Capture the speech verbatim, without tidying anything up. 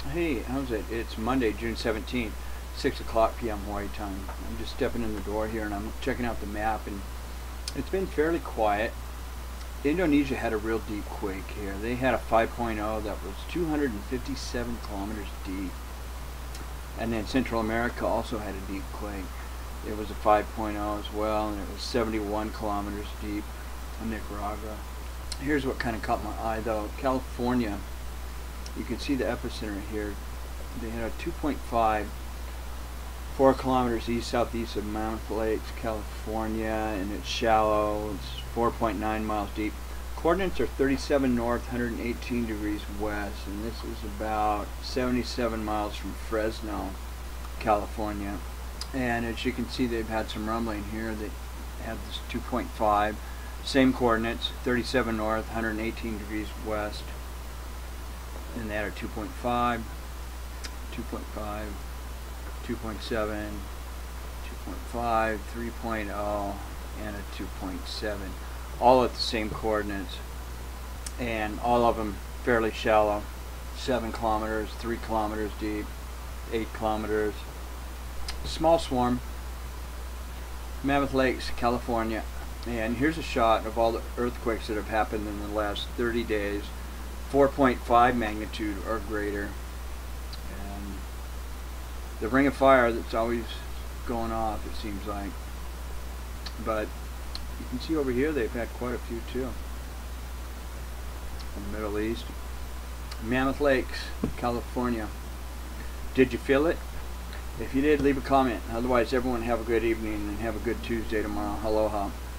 Hey, how's it? It's Monday, June seventeenth, six o'clock p m Hawaii time. I'm just stepping in the door here and I'm checking out the map, and it's been fairly quiet. Indonesia had a real deep quake here. They had a five point oh that was two hundred fifty-seven kilometers deep. And then Central America also had a deep quake. It was a five point oh as well, and it was seventy-one kilometers deep in Nicaragua. Here's what kind of caught my eye though. California, you can see the epicenter here. They had a two point five, four kilometers east southeast of Mammoth Lakes, California, and it's shallow. It's four point nine miles deep. Coordinates are thirty-seven north, one hundred eighteen degrees west, and this is about seventy-seven miles from Fresno, California. And as you can see, they've had some rumbling here. They had this two point five, same coordinates, thirty-seven north, one hundred eighteen degrees west, and they had a two point five, two point five, two point seven, two point five, three point oh, and a two point seven, all at the same coordinates, and all of them fairly shallow, seven kilometers, three kilometers deep, eight kilometers. Small swarm, Mammoth Lakes, California. And here's a shot of all the earthquakes that have happened in the last thirty days, four point five magnitude or greater. And the ring of fire that's always going off, it seems like. But you can see over here they've had quite a few too. In the Middle East. Mammoth Lakes, California. Did you feel it? If you did, leave a comment. Otherwise, everyone have a good evening and have a good Tuesday tomorrow. Aloha.